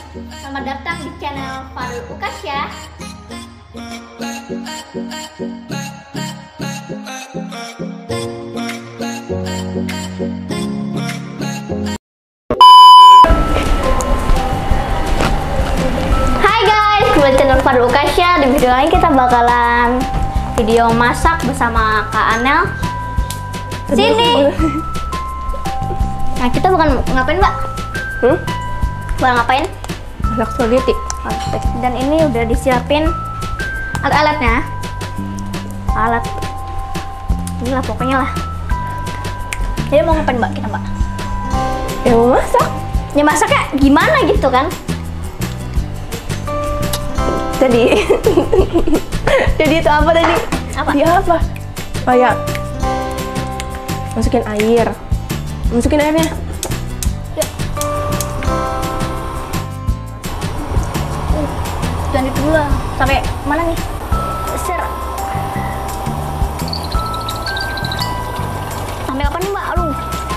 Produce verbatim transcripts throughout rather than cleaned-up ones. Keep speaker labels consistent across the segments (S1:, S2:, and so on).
S1: Selamat datang di channel Farul Ukasya. Hai guys, kembali di channel Farul Ukasya. Di video ini kita bakalan video masak bersama Kak Anel. Sini. Nah, kita bukan ngapain, Mbak?
S2: Hmm?
S1: Bukan ngapain?
S2: Masak spaghetti.
S1: Dan ini udah disiapin alat-alatnya. Alat. Inilah pokoknya lah. Jadi mau ngapain, Mbak, kita, Mbak?
S2: Ya mau masak.
S1: Ya masaknya gimana gitu kan?
S2: Jadi Jadi itu apa tadi?
S1: Apa?
S2: Dia apa? Kayak masukin air. Masukin airnya.
S1: Ya. Jangan itu dulu lah. Sampai mana nih? Ser. Sampai kapan nih, Mbak? Aduh.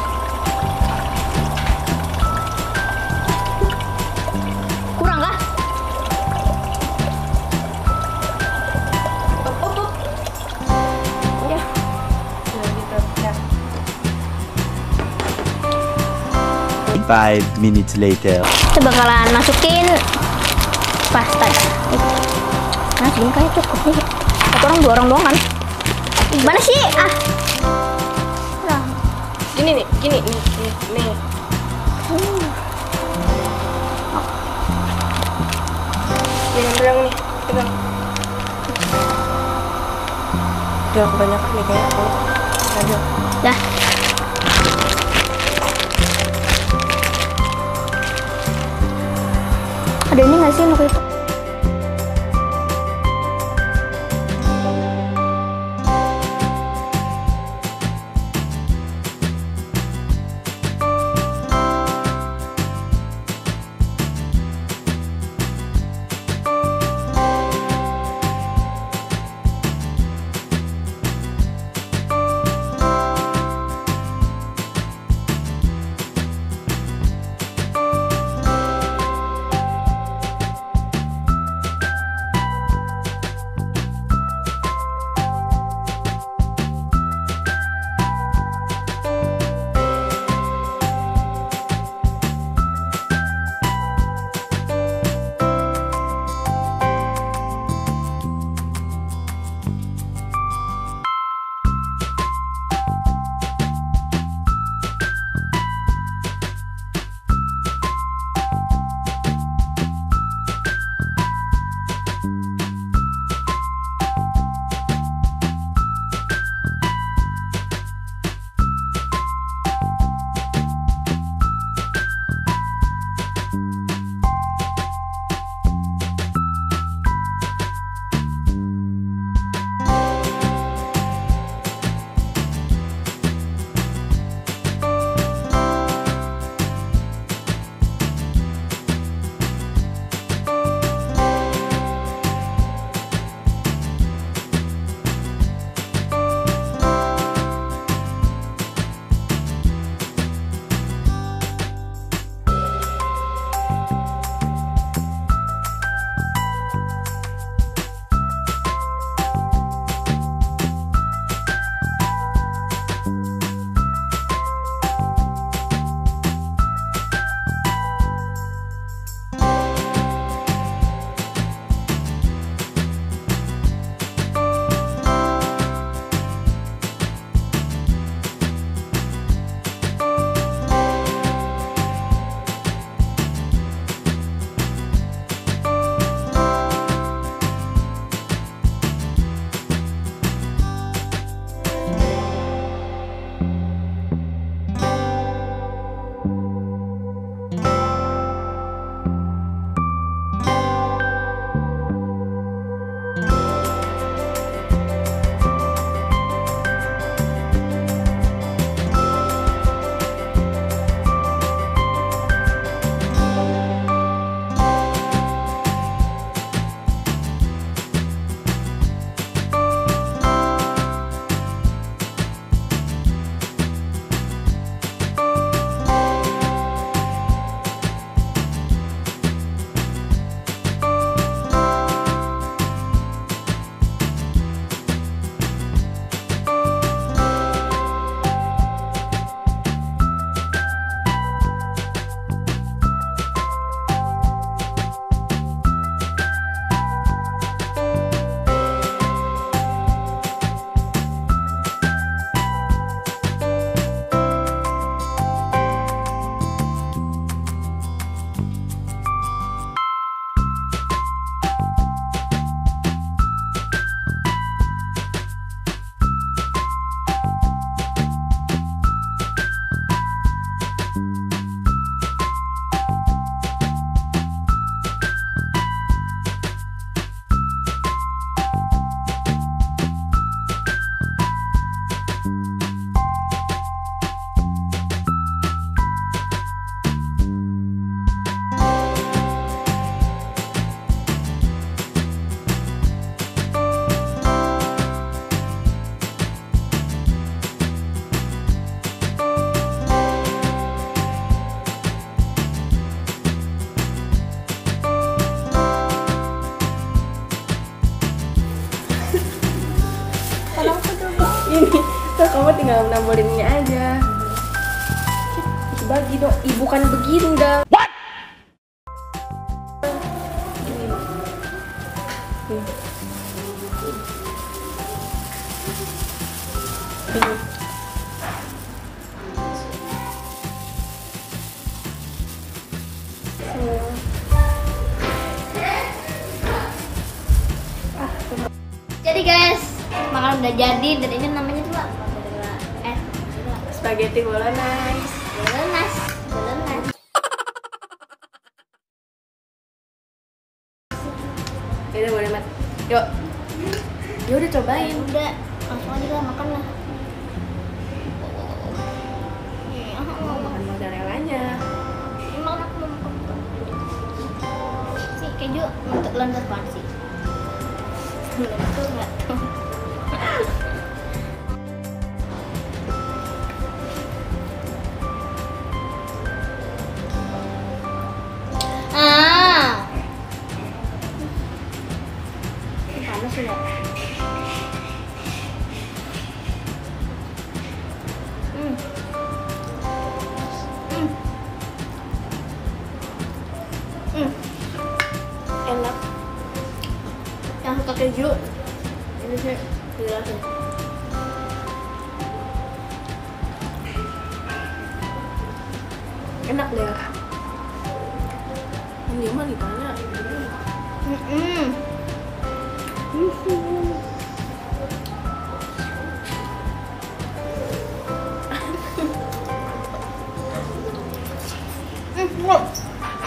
S1: Kurang kah?
S2: Ya. Nah, gitu. Ya.
S3: Five minutes later.
S1: Kita bakalan masukin pasta. Nah, segini kayak cukup nih. Satu orang, dua orang doang kan? Gimana sih? Ah. Nah.
S2: Gini nih, gini nih, nih, nih.
S1: Hmm.
S2: Jangan pegang nih, pegang. Udah kebanyakan nih kayak aku. Aduh.
S1: Dah. Ada ini nggak sih waktu itu?
S2: sini. Terus kamu tinggal nambolinnya aja. Bagi dong, ibu kan begini dong. What? Hmm. Hmm.
S1: Jadi guys, makanan udah jadi dan ini namanya tuh apa? Eh,
S2: Spaghetti bolognese.
S1: bolognese, bolognese.
S2: Ya udah boleh mat. Yuk. Ya udah cobain.
S1: Udah, langsung aja lah makan lah. Iya,
S2: Mau makan mozzarellanya.
S1: emang aku mau makan. Si keju untuk lentur pan sih. Lentur nggak? Ah, panas nggak? Hmm. Hmm. Hmm.
S2: Enak.
S1: Yang suka keju ini sih jelasin.
S2: Enak deh. Ini mah ditanya.
S1: Mm-mm. Mm,